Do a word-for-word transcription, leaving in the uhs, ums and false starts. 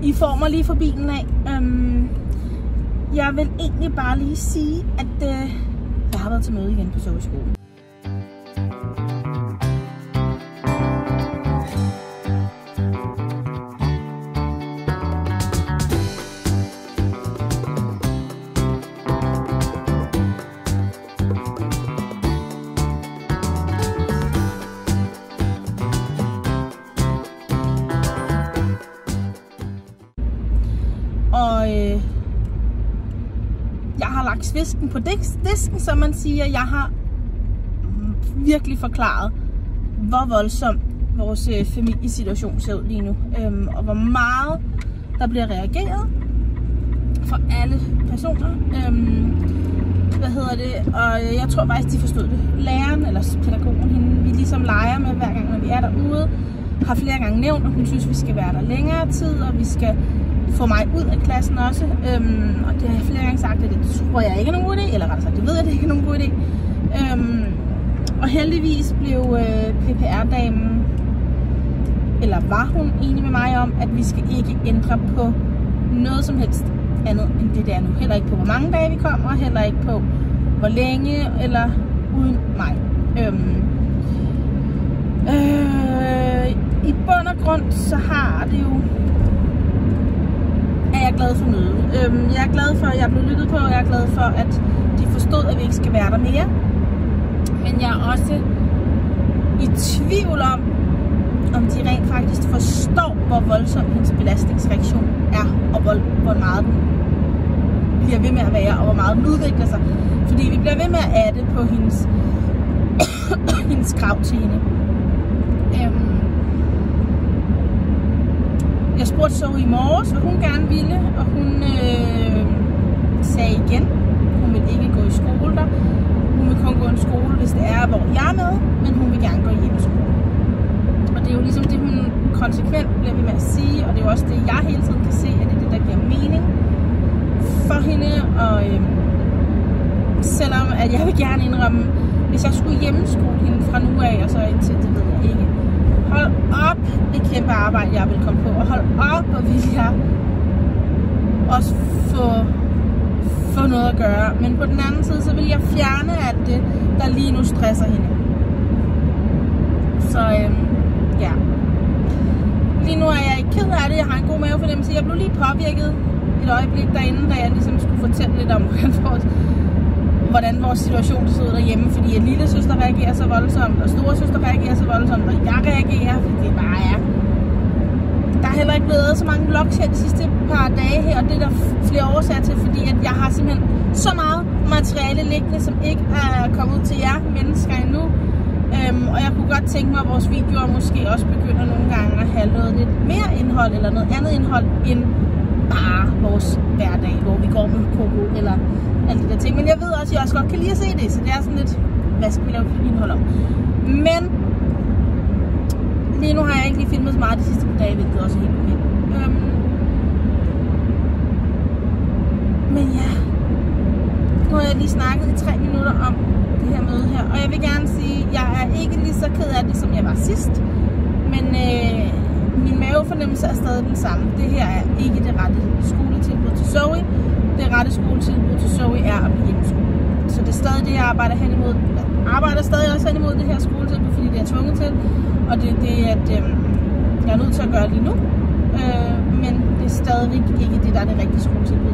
I får mig lige for bilen af. Øhm, jeg vil egentlig bare lige sige, at øh, jeg har været til møde igen på Zoe-skolen. Og øh, jeg har lagt svisken på disken, som man siger. Jeg har virkelig forklaret, hvor voldsom vores øh, familiesituation ser ud lige nu. Øhm, og hvor meget der bliver reageret fra alle personer. Øhm, hvad hedder det? Og øh, jeg tror faktisk, de forstod det. Læreren, eller pædagogen, hende, vi ligesom leger med hver gang, når vi er derude, har flere gange nævnt, at hun synes, vi skal være der længere tid, og vi skal få mig ud af klassen også, øhm, og det har jeg flere gange sagt, at det tror jeg ikke er nogen god idé, eller rettere sagt, det ved jeg, at det ikke er nogen god idé. Øhm, og heldigvis blev øh, P P R-damen, eller var hun enig med mig om, at vi skal ikke ændre på noget som helst andet end det der nu. Heller ikke på, hvor mange dage vi kommer, heller ikke på, hvor længe, eller uden mig. Øhm, øh, I bund og grund, så har det jo er jeg glad for mødet. Øhm, jeg er glad for, at jeg blev lyttet på, og jeg er glad for, at de forstod, at vi ikke skal være der mere. Men jeg er også i tvivl om, om de rent faktisk forstår, hvor voldsom hendes belastningsreaktion er, og hvor, hvor meget den bliver ved med at være, og hvor meget den udvikler sig. Fordi vi bliver ved med at adde på hendes, hendes krav til hende. Øhm, Jeg spurgte Zoe i morges, hvad hun gerne ville, og hun øh, sagde igen, hun vil ikke gå i skole der. Hun vil kun gå i skole, hvis det er, hvor jeg er med, men hun vil gerne gå i hjemmeskole. Og det er jo ligesom det, hun konsekvent bliver ved med at sige, og det er jo også det, jeg hele tiden kan se, at det er det, der giver mening for hende. Og øh, selvom at jeg vil gerne indrømme, hvis jeg skulle hjemmeskole hende fra nu af, og så indtil, det ved jeg ikke. Hold op, det kæmpe arbejde, jeg vil komme på. Og hold op, og vil jeg også få, få noget at gøre. Men på den anden side, så vil jeg fjerne alt det, der lige nu stresser hende. Så øhm, ja. Lige nu er jeg ikke ked af det. Jeg har en god mavefornemmelse. Jeg blev lige påvirket et øjeblik derinde, da jeg ligesom skulle fortælle lidt om, hvordan vores situation så ud derhjemme, fordi at lille søster reagerer så voldsomt, og store søster reagerer så voldsomt, og jeg reagerer, fordi det bare er. Der er heller ikke blevet så mange vlogs her de sidste par dage her, og det er der flere årsager til, fordi at jeg har simpelthen så meget materiale liggende, som ikke er kommet ud til jer mennesker endnu. Øhm, og jeg kunne godt tænke mig, at vores videoer måske også begynder nogle gange at have noget lidt mere indhold, eller noget andet indhold, end bare vores hverdag, hvor vi går med koko, eller alle de der ting. Men jeg ved også, at jeg også godt kan lide at se det, så det er sådan lidt, hvad skal vi lave indhold om? Men lige nu har jeg ikke lige filmet så meget de sidste par dage, hvilket også er helt okay. Øhm, men ja, nu har jeg lige snakket i tre minutter om det her møde her, og jeg vil gerne sige, at jeg er ikke lige så ked af det, som jeg var sidst, men øh, min mavefornemmelse er stadig den samme. Det her er ikke det rette skoletilbud til Zoe. Det rette skoletilbud til Zoe er at blive hjemmeskole. Så det er stadig det, jeg arbejder hen imod. Jeg arbejder stadig også hen imod det her skoletilbud, fordi det er tvunget til. Og det er det, at øh, jeg er nødt til at gøre lige nu. Øh, men det er stadigvæk ikke det, der er det rigtige skoletilbud.